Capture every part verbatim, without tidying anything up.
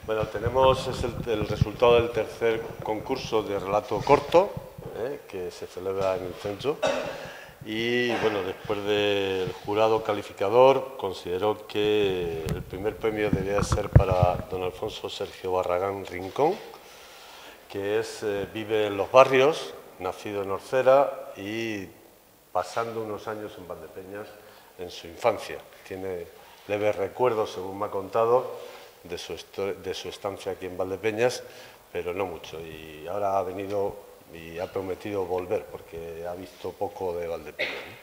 Bueno, tenemos es el, el resultado del tercer concurso de relato corto, ¿eh? que se celebra en el centro. Y bueno, después del jurado calificador, consideró que el primer premio debía ser para don Alfonso Sergio Barragán Rincón, que es, eh, vive en los barrios, nacido en Orcera y pasando unos años en Valdepeñas en su infancia. Tiene leves recuerdos, según me ha contado, de su, de su estancia aquí en Valdepeñas, pero no mucho. Y ahora ha venido y ha prometido volver, porque ha visto poco de Valdepeñas, ¿no?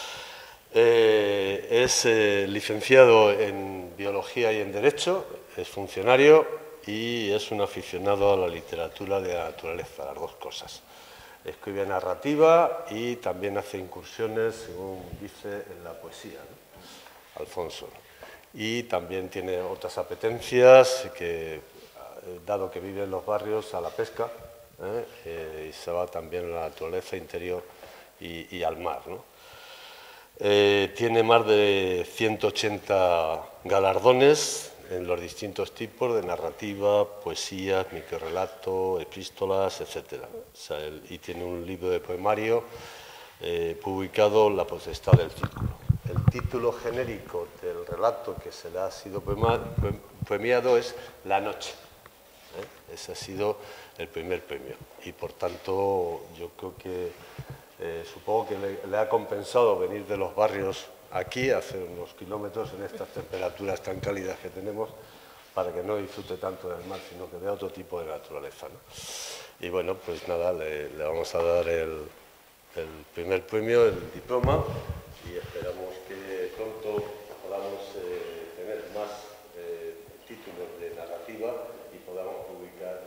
Eh, es eh, licenciado en Biología y en Derecho, es funcionario y es un aficionado a la literatura de la naturaleza, las dos cosas. Escribe narrativa y también hace incursiones, según dice, en la poesía, ¿no? Alfonso. Y también tiene otras apetencias, que, dado que vive en los barrios, a la pesca, ¿eh? Eh, y se va también a la naturaleza interior y, y al mar, ¿no? Eh, tiene más de ciento ochenta galardones en los distintos tipos de narrativa, poesía, microrrelato, epístolas, etcétera. O sea, el, y tiene un libro de poemario eh, publicado, La potestad del círculo. El título genérico del relato que se le ha sido premiado es La noche. ¿eh? Ese ha sido el primer premio. Y por tanto, yo creo que eh, supongo que le, le ha compensado venir de los barrios aquí, hacer unos kilómetros en estas temperaturas tan cálidas que tenemos, para que no disfrute tanto del mar, sino que vea otro tipo de naturaleza, ¿no? Y bueno, pues nada, le, le vamos a dar el, el primer premio, el diploma, y esperamos que pronto podamos eh, tener más eh, títulos de narrativa y podamos publicar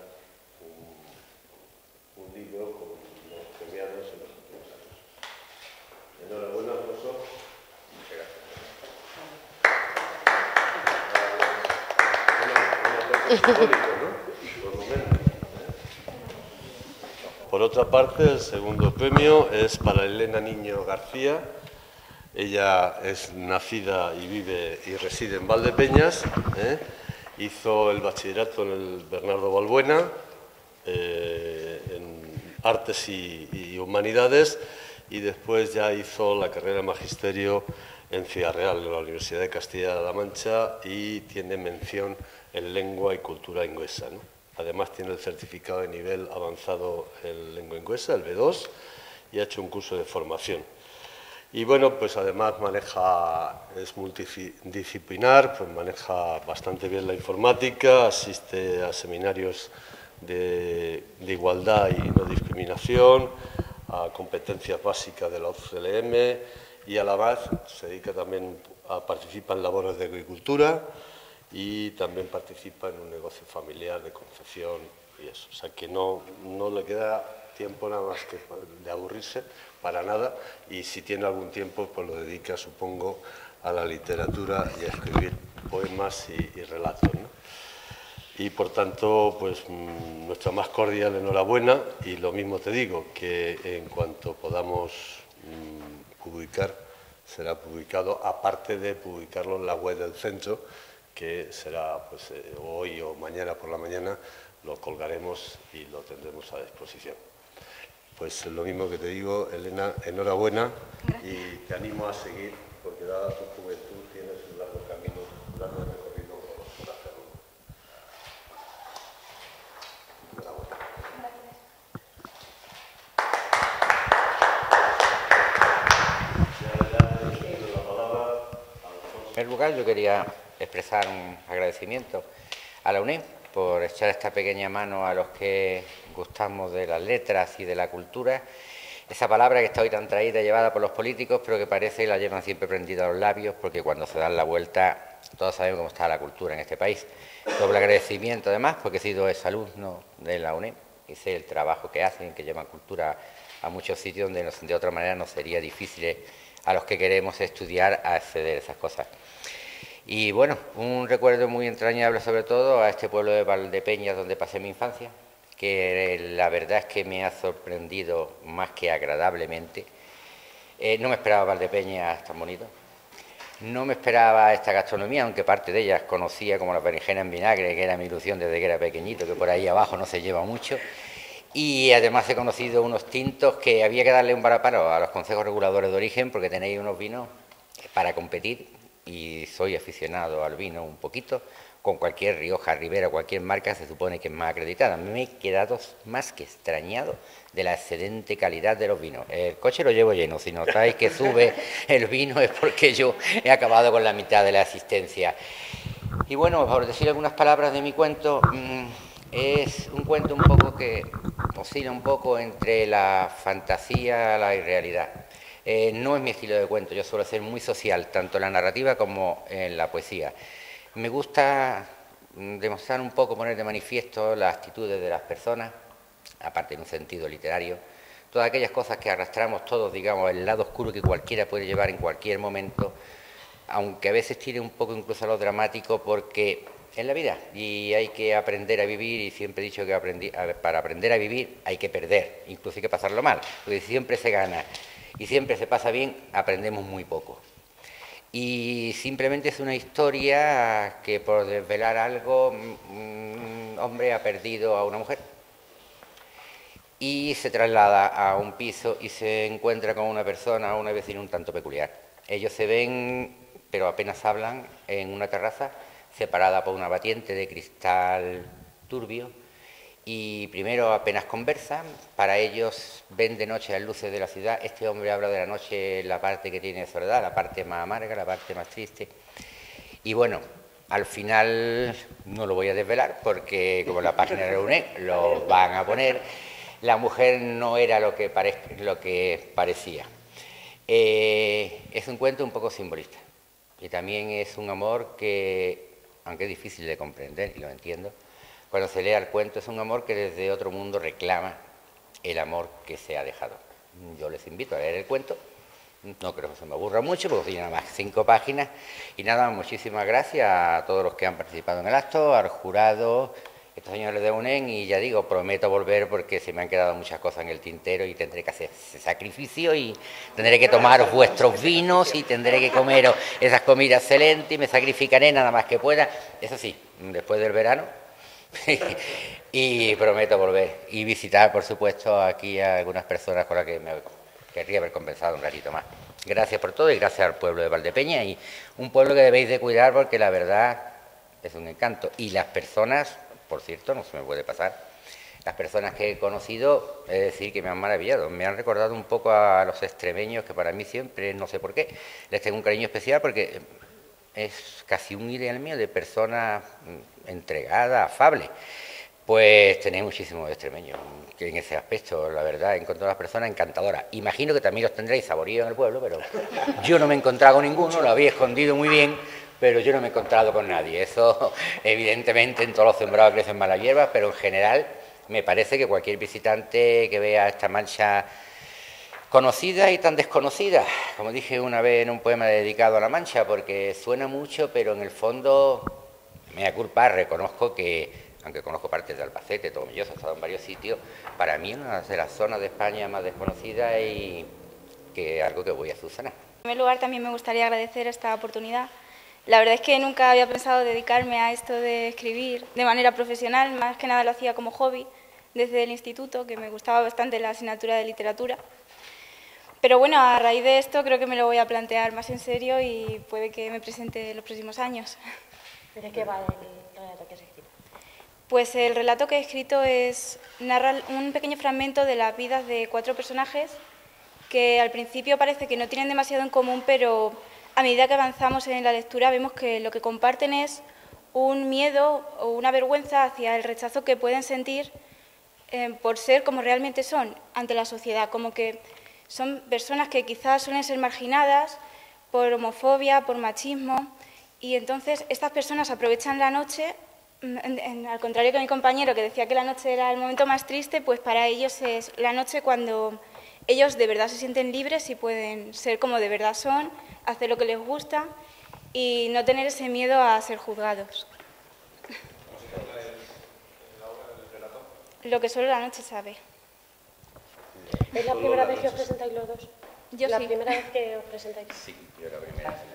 un, un libro con los premiados en los últimos años. Enhorabuena, Alfonso. Muchas gracias. Una, una ¿no? Por lo menos. Por otra parte, el segundo premio es para Elena Niño García. Ella es nacida y vive y reside en Valdepeñas. ¿eh? Hizo el bachillerato en el Bernardo Balbuena, eh, en Artes y, y Humanidades, y después ya hizo la carrera de Magisterio en Ciudad Real, en la Universidad de Castilla-La Mancha, y tiene mención en Lengua y Cultura Inglesa, ¿no? Además tiene el certificado de nivel avanzado en lengua inglesa, el B dos, y ha hecho un curso de formación. Y bueno, pues además maneja, es multidisciplinar, pues maneja bastante bien la informática, asiste a seminarios de, de igualdad y no discriminación, a competencias básicas de la O C L M, y a la vez se dedica también a participar en labores de agricultura, y también participa en un negocio familiar de confección y eso. O sea que no, no le queda tiempo nada más que de aburrirse, para nada, y si tiene algún tiempo pues lo dedica, supongo, a la literatura y a escribir poemas y, y relatos, ¿no? Y por tanto, pues nuestra más cordial enhorabuena, y lo mismo te digo, que en cuanto podamos mmm, publicar, será publicado, aparte de publicarlo en la web del centro, que será pues, eh, hoy o mañana por la mañana, lo colgaremos y lo tendremos a disposición. Pues lo mismo que te digo, Elena, enhorabuena. Gracias. Y te animo a seguir, porque dada tu juventud tienes un largo camino, un largo recorrido por hacerlo. Enhorabuena. En primer lugar, yo quería expresar un agradecimiento a la UNED por echar esta pequeña mano a los que gustamos de las letras y de la cultura. Esa palabra que está hoy tan traída y llevada por los políticos, pero que parece la llevan siempre prendida a los labios, porque cuando se dan la vuelta todos sabemos cómo está la cultura en este país. Doble agradecimiento además, porque he sido exalumno de la UNED y sé el trabajo que hacen, que llevan cultura a muchos sitios donde de otra manera nos sería difícil a los que queremos estudiar a acceder a esas cosas. Y bueno, un recuerdo muy entrañable sobre todo a este pueblo de Valdepeñas donde pasé mi infancia, que la verdad es que me ha sorprendido más que agradablemente. Eh, no me esperaba Valdepeñas tan bonito, No me esperaba esta gastronomía, aunque parte de ellas conocía, como la berenjena en vinagre, que era mi ilusión desde que era pequeñito, que por ahí abajo no se lleva mucho. Y además he conocido unos tintos que había que darle un varaparo a los consejos reguladores de origen, porque tenéis unos vinos para competir, y soy aficionado al vino un poquito. Con cualquier Rioja, Ribera, cualquier marca se supone que es más acreditada. Me he quedado más que extrañado de la excelente calidad de los vinos. El coche lo llevo lleno, si notáis que sube el vino es porque yo he acabado con la mitad de la asistencia. Y bueno, por decir algunas palabras de mi cuento, mmm, es un cuento un poco que oscila un poco entre la fantasía y la irrealidad. Eh, no es mi estilo de cuento, yo suelo ser muy social, tanto en la narrativa como en la poesía. Me gusta demostrar un poco, poner de manifiesto las actitudes de las personas, aparte en un sentido literario, todas aquellas cosas que arrastramos todos, digamos, el lado oscuro que cualquiera puede llevar en cualquier momento, aunque a veces tire un poco incluso a lo dramático, porque es la vida y hay que aprender a vivir, y siempre he dicho que aprendí, para aprender a vivir hay que perder, incluso hay que pasarlo mal, porque siempre se gana y siempre se pasa bien, aprendemos muy poco. Y simplemente es una historia que, por desvelar algo, un hombre ha perdido a una mujer y se traslada a un piso y se encuentra con una persona, una vecina un tanto peculiar. Ellos se ven, pero apenas hablan, en una terraza separada por una batiente de cristal turbio, y primero apenas conversan. Para ellos ven de noche las luces de la ciudad. Este hombre habla de la noche, la parte que tiene de soledad, la parte más amarga, la parte más triste. Y bueno, al final no lo voy a desvelar porque, como la página de la UNED lo van a poner, la mujer no era lo que, pare lo que parecía. Eh, es un cuento un poco simbolista, y también es un amor que, aunque es difícil de comprender, y lo entiendo, cuando se lea el cuento, es un amor que desde otro mundo reclama el amor que se ha dejado. Yo les invito a leer el cuento, no creo que se me aburra mucho, porque tiene nada más cinco páginas, y nada, muchísimas gracias a todos los que han participado en el acto, al jurado, estos señores de UNED, y ya digo, prometo volver porque se me han quedado muchas cosas en el tintero y tendré que hacer ese sacrificio y tendré que tomar vuestros vinos y tendré que comer esas comidas excelentes y me sacrificaré nada más que pueda, eso sí, después del verano. Y prometo volver y visitar, por supuesto, aquí a algunas personas con las que me querría haber conversado un ratito más. Gracias por todo y gracias al pueblo de Valdepeñas, y un pueblo que debéis de cuidar porque la verdad es un encanto. Y las personas, por cierto, no se me puede pasar, las personas que he conocido, es decir, que me han maravillado, me han recordado un poco a los extremeños, que para mí siempre, no sé por qué, les tengo un cariño especial porque es casi un ideal mío de persona entregada, afable. Pues tenéis muchísimos extremeños que en ese aspecto, la verdad, he encontrado a las personas encantadoras. Imagino que también los tendréis saboreados en el pueblo, pero yo no me he encontrado con ninguno, lo había escondido muy bien, pero yo no me he encontrado con nadie. Eso, evidentemente, en todos los sembrados crecen malas hierbas, pero en general me parece que cualquier visitante que vea esta Mancha conocida y tan desconocida, como dije una vez en un poema dedicado a la Mancha, porque suena mucho, pero en el fondo, mea culpa, reconozco que, aunque conozco partes de Albacete, Tomelloso, he estado en varios sitios, para mí es una de las zonas de España más desconocidas y que es algo que voy a subsanar. En primer lugar, también me gustaría agradecer esta oportunidad. La verdad es que nunca había pensado dedicarme a esto de escribir de manera profesional, más que nada lo hacía como hobby desde el instituto, que me gustaba bastante la asignatura de literatura. Pero bueno, a raíz de esto creo que me lo voy a plantear más en serio y puede que me presente en los próximos años. ¿De qué va el relato que has escrito? Pues el relato que he escrito es narra un pequeño fragmento de las vidas de cuatro personajes que al principio parece que no tienen demasiado en común, pero a medida que avanzamos en la lectura vemos que lo que comparten es un miedo o una vergüenza hacia el rechazo que pueden sentir eh, por ser como realmente son ante la sociedad, como que son personas que quizás suelen ser marginadas por homofobia, por machismo, y entonces estas personas aprovechan la noche, en, en, al contrario que mi compañero que decía que la noche era el momento más triste, pues para ellos es la noche cuando ellos de verdad se sienten libres y pueden ser como de verdad son, hacer lo que les gusta y no tener ese miedo a ser juzgados. Lo que solo la noche sabe. ¿Es la primera vez que os presentáis los dos? Yo ¿La sí. primera vez que os presentáis? Sí, yo la primera.